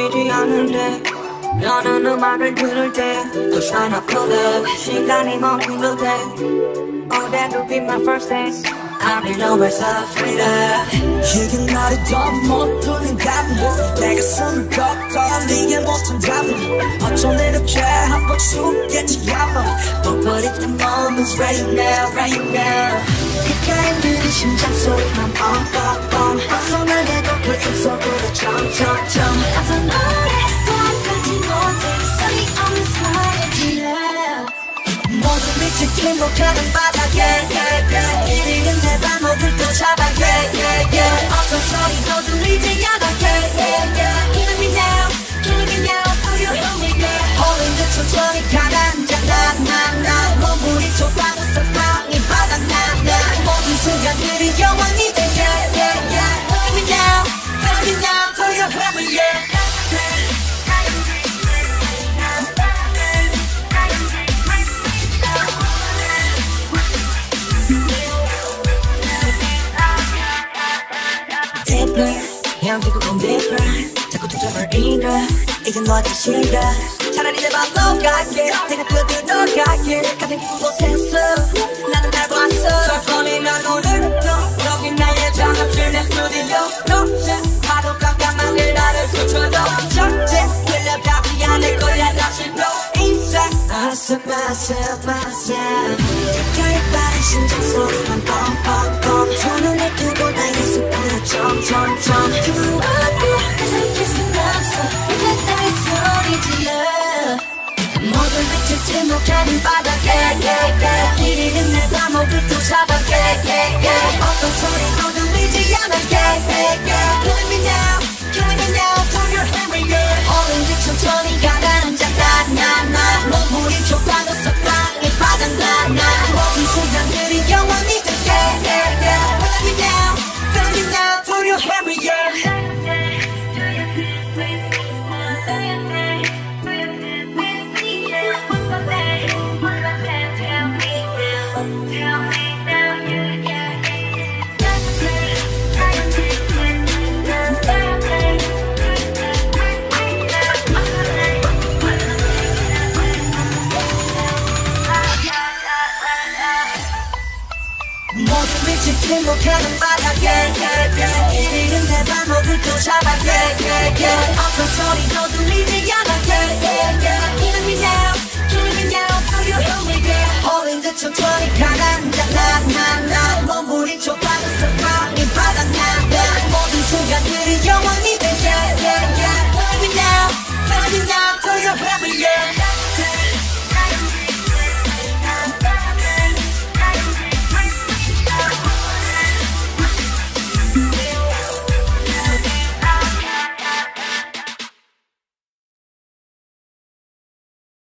보이지 않는데 너는 음악을 들을 때 또 shine up color 시간이 멈추도 돼 Oh that would be my first dance I'll be nowhere so freedom 이게 나를 더 못 두는다면 내가 숨을 걷어내게 못한다면 어쩜 이렇게 한번 죽겠지 한번 But what if the moment's right now, right now 귓가에 들린 심장 소리만 뻥뻥뻥 헛손하게도 그 입속으로 점점점 어떤 노래 똑같이 못해 소리 없는 사라지네 모든 빛이 침묵하는 바닥에 이리는 내 발목을 또 잡아 어떤 소리도 들리지 않아 Killing me now, killing me now Do you hear me now 어린 듯 천천히 가라앉아 나 몸부림 좁아도 사방이 바닥나 모든 순간들이 영원히 돼 Killing me now, killing me now Do you hear me yeah 양지고 건 deeper 자꾸 초점을 잃어 이젠 너한테 싫어 차라리 내 맘도 갈게 내가 그대로 갈게 같은 곳에서 나는 날 봤어 천천히 난 오늘도 여기 나의 장갑실 내 스튜디오 높이 파도 깜깜하게 나를 스쳐도 절대 끌려가지 않을 거야 다시 또 인생 Myself, myself, myself 귓가에 빠른 심장 소리만 뻥뻥뻥 손을 내두고 나의 숲으로 점점점 그 앞으로 삼킬 순 없어 이제 나의 소리 질러 모든 빛을 침묵하는 바닥에 이리는 내 발목을 또 잡아 어떤 소리도 들리지 않아 Killing me now, killing me now Do you hear me yeah 어린 듯 천천히 가라앉아 나 몸부림 좁아도 사방이 바닥나 모든 순간들이 영원히 되게 Killing me now, killing me now Do you hear me yeah 모든 빛이 침묵하는 바닥에 이리는 내 발목을 또 잡아 어떤 소리도 들리지 않아